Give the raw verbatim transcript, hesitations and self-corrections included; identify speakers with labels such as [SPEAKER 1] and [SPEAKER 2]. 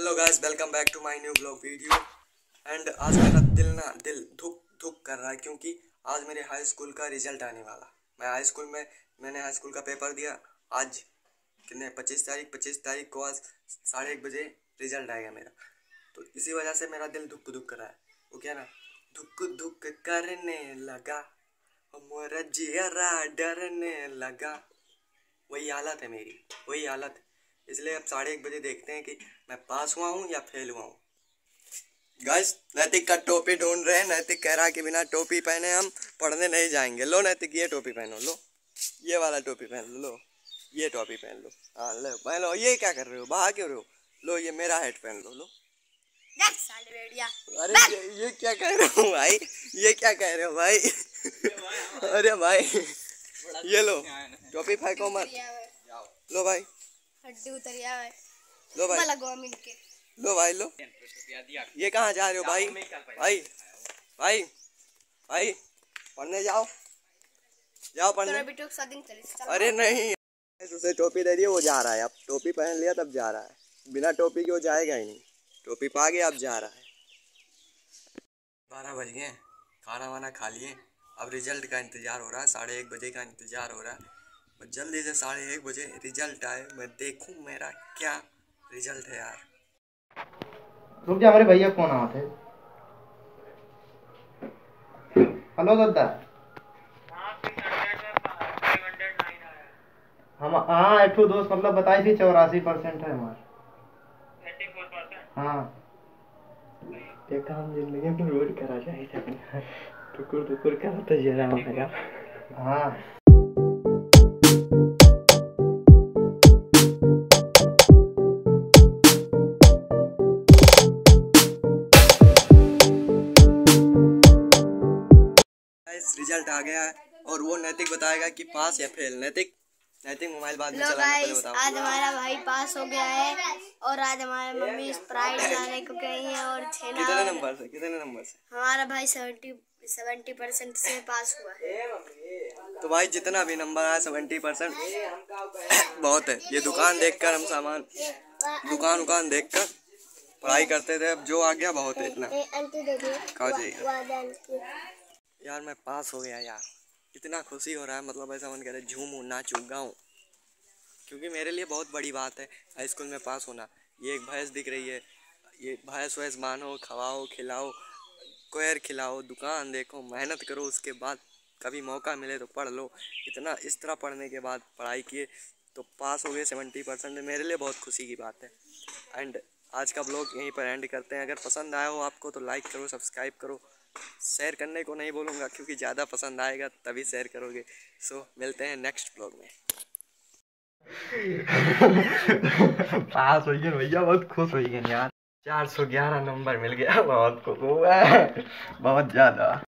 [SPEAKER 1] Hello guys, welcome back to my new blog video. And आज मेरा दिल ना दिल धुक धुक कर रहा है क्योंकि आज मेरे हाई स्कूल का रिजल्ट आने वाला। मैं हाई स्कूल में मैंने हाई स्कूल का पेपर दिया। आज कितने पच्चीस तारीख पच्चीस तारीख को आज साढ़े एक बजे रिजल्ट आएगा मेरा। तो इसी वजह से मेरा दिल धुक धुक कर रहा है। वो क्या ना धुक धुक करने लगा, मोरा जियरा डरने लगा। वही हालत है मेरी, वही हालत है। इसलिए अब साढ़े एक बजे देखते हैं कि मैं पास हुआ हूँ या फेल हुआ हूँ। गाइस, नैतिक का टोपी ढूंढ रहे हैं। नैतिक कह रहा है कि बिना टोपी पहने हम पढ़ने नहीं जाएंगे। लो नैतिक, ये टोपी पहनो। लो ये वाला टोपी पहन लो। लो ये टोपी पहन लो। हाँ लो पहन लो। ये क्या कर रहे हो, बाहर क्यों रहे हो? लो ये मेरा हेड पहन लो। लो अरे ये, ये क्या कह रहे हो भाई, ये क्या कह रहे हो भाई? अरे भाई ये लो टोपी फेंको मत। लो भाई
[SPEAKER 2] हड्डी उतरिया है।
[SPEAKER 1] लो भाई
[SPEAKER 2] के
[SPEAKER 1] लो भाई लो। ये कहाँ जा रहे हो भाई? भाई भाई भाई पढ़ने जाओ, जाओ पढ़ने। अरे नहीं, उसे टोपी दे दी, वो जा रहा है। अब टोपी पहन लिया तब जा रहा है, बिना टोपी के वो जाएगा ही नहीं। टोपी पा गया अब जा रहा है। बारह बज गए, खाना वाना खा लिए। अब रिजल्ट का इंतज़ार हो रहा है। साढ़े एक बजे का इंतज़ार हो रहा है। मैं जल्दी से साढ़े एक बजे रिजल्ट आए, मैं देखूं मेरा क्या रिजल्ट है यार।
[SPEAKER 3] रुक जा, हमारे भैया कौन आए थे? हेलो दादा। हम हाँ एक दोस्त मतलब बताई थी चौरासी परसेंट है हमारे। हाँ एक काम जिंदगी में रोड करा चाहिए, टुकुर टुकुर करा तो जरा लगा। हाँ
[SPEAKER 1] रिजल्ट आ गया है और वो नैतिक बताएगा कि पास या फेल। नैतिक नैतिक मोबाइल बाद में चलाना, पहले बताओ।
[SPEAKER 2] आज हमारा भाई पास हो गया है और आज हमारी मम्मी स्प्राइट लाने को गई है और छेना।
[SPEAKER 1] कितने नंबर से कितने नंबर से
[SPEAKER 2] हमारा भाई सेवेंटी सेवेंटी परसेंट से पास हुआ है।
[SPEAKER 1] तो भाई जितना भी नंबर आया सेवेंटी परसेंट बहुत है। ये दुकान देखकर हम सामान दुकान उकान देखकर पढ़ाई करते थे, अब जो आ गया बहुत है। इतना कहा जाएगा यार, मैं पास हो गया यार। इतना खुशी हो रहा है, मतलब ऐसा मन कर रहा है झूमूं नाचूं गाऊं, क्योंकि मेरे लिए बहुत बड़ी बात है हाई स्कूल में पास होना। ये एक भैंस दिख रही है, ये भैंस वैस मानो, खवाओ खिलाओ, कोयर खिलाओ, दुकान देखो, मेहनत करो, उसके बाद कभी मौका मिले तो पढ़ लो। इतना इस तरह पढ़ने के बाद पढ़ाई किए तो पास हो गए सेवेंटी परसेंट। मेरे लिए बहुत खुशी की बात है। एंड आज का ब्लॉग यहीं पर एंड करते हैं। अगर पसंद आया हो आपको तो लाइक करो, सब्सक्राइब करो। शेयर करने को नहीं बोलूँगा क्योंकि ज़्यादा पसंद आएगा तभी शेयर करोगे। सो मिलते हैं नेक्स्ट ब्लॉग में।
[SPEAKER 3] पास हो गए भैया, बहुत खुश हो गए यार। चार सौ ग्यारह नंबर मिल गया, बहुत खुश हुआ है, बहुत ज़्यादा।